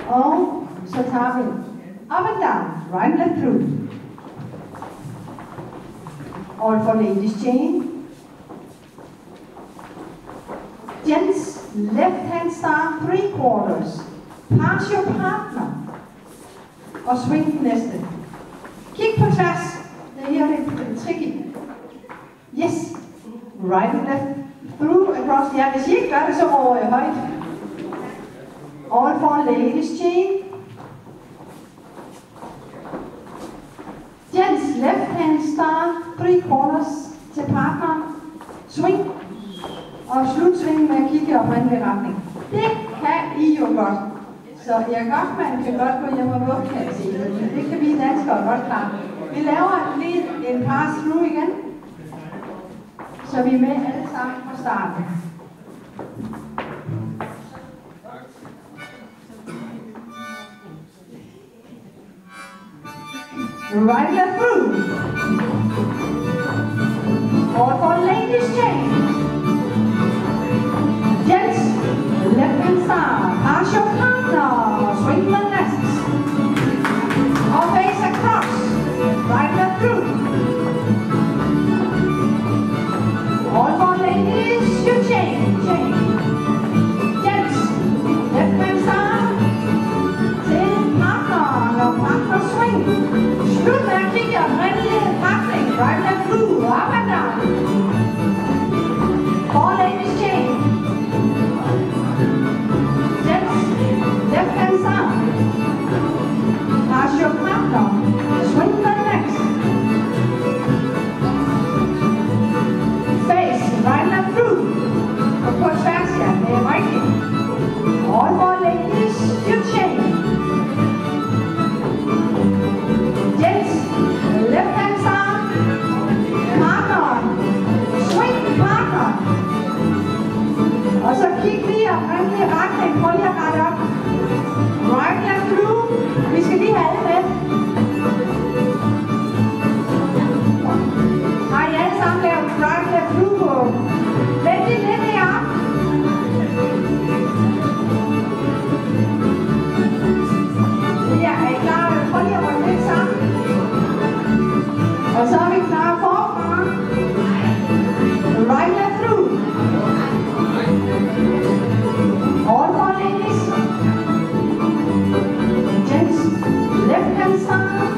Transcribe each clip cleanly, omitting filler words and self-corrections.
Og så tager vi up and down, right and left through. All for ladies chain. Gents, left hand start 3/4. Pass your partner. Og swing den næste. Kig på tværs. Det her er lidt tricky. Yes. Right and left through across. Ja, hvis I ikke gør det, så over højt. All for ladies chain. Gents, left hand start 3/4 til partneren. Swing. Og slutsving med at kigge oprindelig retning. Det kan I jo godt. Så Erik Hoffmann kan godt gå hjem og vugge, kan jeg sige. Det kan vi danskere godt klare. Vi laver lige en pass-through igen. Så vi er med alle sammen fra starten. Right left through. All for ladies chain. Gents, left hand side. Pass your partner. Swing the left. Or face across. Right left through. All for ladies, you chain. Gents, left hand side. Til partneren og partner swing. Slut med at kigge oprindelig retning. Right left through. Up and down. For ladies chain. Gents, left hand side. Pass your partner. Swing the next. Face right left through. Og på tværs, ja, det er rigtigt. All for ladies, you chain. Gents, left hand side. Partneren. Swing partneren. Og så kig lige oprindelig retning. Prøv lige at rette op. Right left through. Vi skal lige have alle med. Har I alle sammen lavet right left through på? Vent lige lidt heroppe. Ja, er I klar? Prøv lige at rykke lidt sammen. Og så er vi klar forfra. Right left through. All for ladies. Gents, left hand side.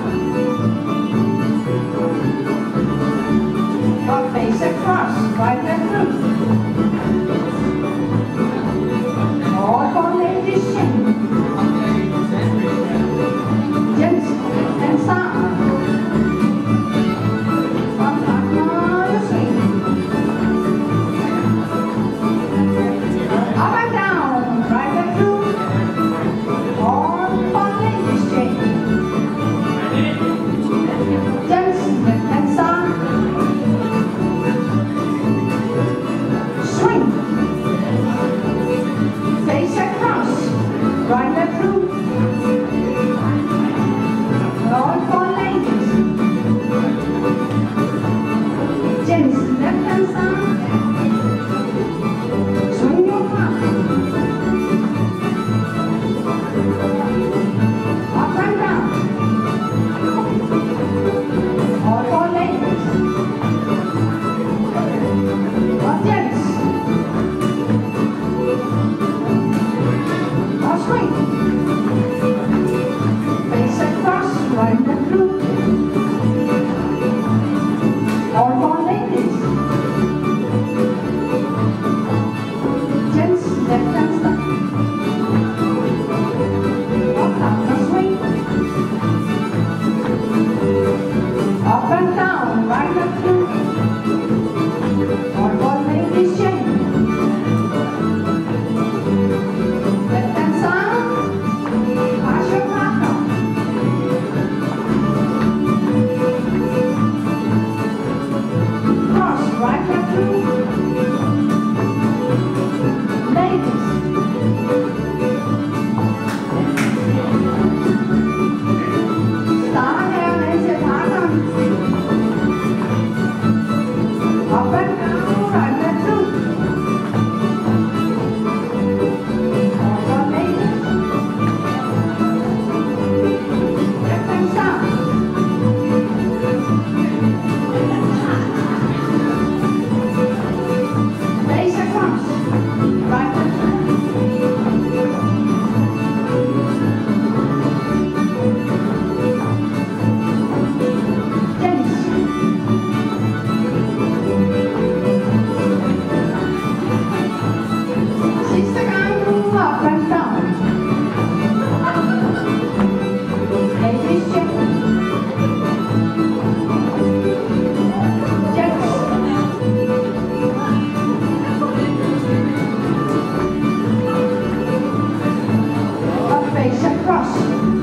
Or face across, right left through. All for ladies chain. Gents, hand side. Or partner, you swing. Up and down, right left through. All for ladies chain. Gents, left hand side. Swing. Face across, right left through. All for ladies. Gents, left hand side. Swing your partner. Up and down. All for ladies. Or gents. Or swing. Face across, right and through. All for ladies. Gents, left hand side. Or partner swing. Up and down, right and through. All for ladies chain. Left hand side. Pass your partner. cross.